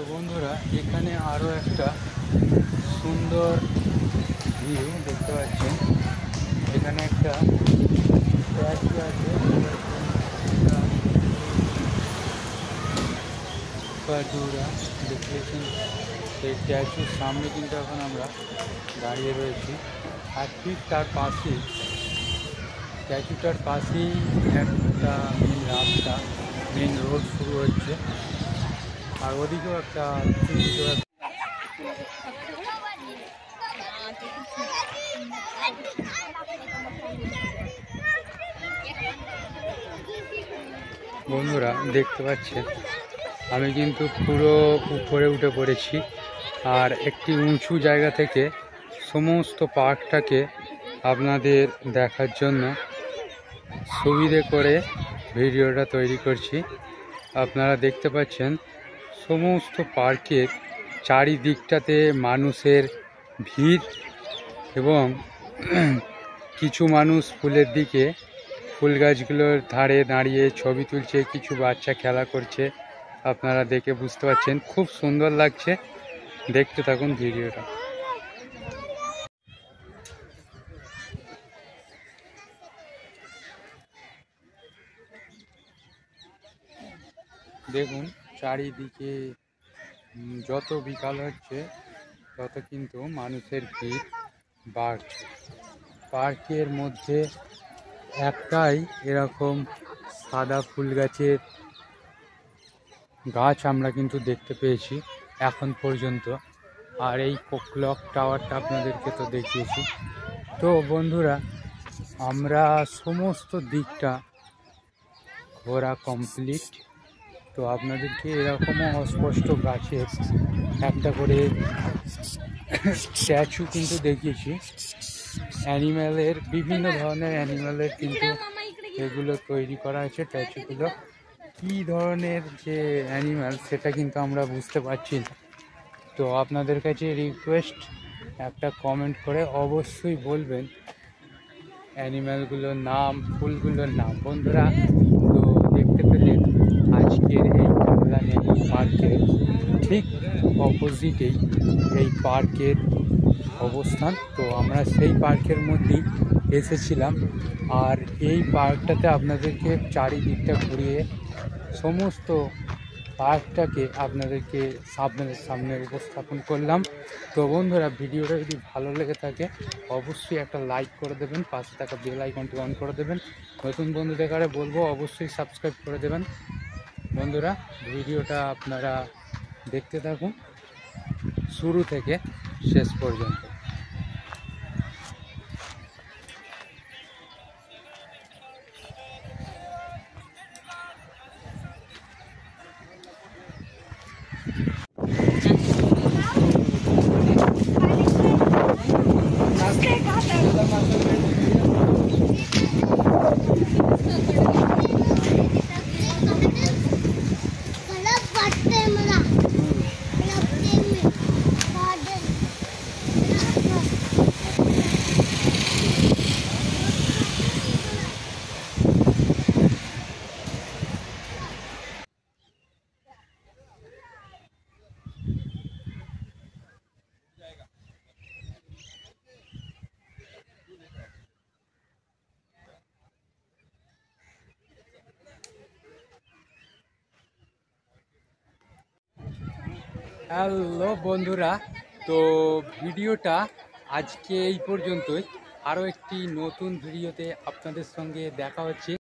বন্ধুরা এখানে আরো একটা সুন্দর ভিউ দেখতে পাচ্ছেন। এখানে একটা স্ট্যাচু আছে, দেখেছেন। সেই স্ট্যাচুর সামনে কিন্তু এখন আমরা দাঁড়িয়ে রয়েছি, আর ঠিক তার পাশেই স্ট্যাচুটার পাশেই একটা মেন রাস্তা, মেন রোড শুরু হচ্ছে। আর ওদিকেও একটা বন্ধুরা দেখতে পাচ্ছেন আমি কিন্তু পুরো উপরে উঠে পড়েছি, আর একটি উঁচু জায়গা থেকে সমস্ত পার্কটাকে আপনাদের দেখার জন্য সুবিধে করে ভিডিওটা তৈরি করছি। আপনারা দেখতে পাচ্ছেন সমস্ত পার্কের চারিদিকটাতে মানুষের ভিড়, এবং কিছু মানুষ ফুলের দিকে, ফুল গাছগুলোর ধারে দাঁড়িয়ে ছবি তুলছে, কিছু বাচ্চা খেলা করছে। আপনারা দেখে বুঝতে পারছেন, খুব সুন্দর লাগছে। দেখতে থাকুন ভিডিওটা। দেখুন চারিদিকে যত বিকাল হচ্ছে তত কিন্তু মানুষের ভিড় বাড়ছে। পার্কের মধ্যে একটাই এরকম সাদা ফুল গাছের গাছ আমরা কিন্তু দেখতে পেয়েছি এখন পর্যন্ত, আর এই ক্লক টাওয়ারটা আপনাদেরকে তো দেখিয়েছি। তো বন্ধুরা আমরা সমস্ত দিকটা ঘোরা কমপ্লিট। তো আপনাদেরকে এরকমও অস্পষ্ট গাছের একটা করে স্ট্যাচু কিন্তু দেখিয়েছি। অ্যানিম্যালের, বিভিন্ন ধরনের অ্যানিম্যালের কিন্তু এগুলো তৈরি করা হয়েছে। স্ট্যাচুগুলো কী ধরনের যে অ্যানিম্যাল সেটা কিন্তু আমরা বুঝতে পারছি না। তো আপনাদের কাছে রিকোয়েস্ট, একটা কমেন্ট করে অবশ্যই বলবেন অ্যানিম্যালগুলোর নাম, ফুলগুলোর নাম। বন্ধুরা তো দেখতে পেলেন আজকের এই কামলা নেহেরু পার্কের ঠিক অপোজিটেই এই পার্কের অবস্থান। তো আমরা সেই পার্কের মধ্যেই এসেছিলাম, আর এই পার্কটাতে আপনাদেরকে চারিদিকটা ঘুরিয়ে সমস্ত পার্কটাকে আপনাদেরকে সামনে উপস্থাপন করলাম। তো বন্ধুরা ভিডিওটা যদি ভালো লেগে থাকে অবশ্যই একটা লাইক করে দেবেন, পাশে থাকা বেল আইকনটি অন করে দেবেন। নতুন বন্ধুদের কাছে বলবো অবশ্যই সাবস্ক্রাইব করে দেবেন। বন্ধুরা ভিডিওটা আপনারা দেখতে থাকুন শুরু থেকে শেষ পর্যন্ত। হ্যালো বন্ধুরা, তো ভিডিওটা আজকে এই পর্যন্তই। আরও একটি নতুন ভিডিওতে আপনাদের সঙ্গে দেখা হচ্ছে।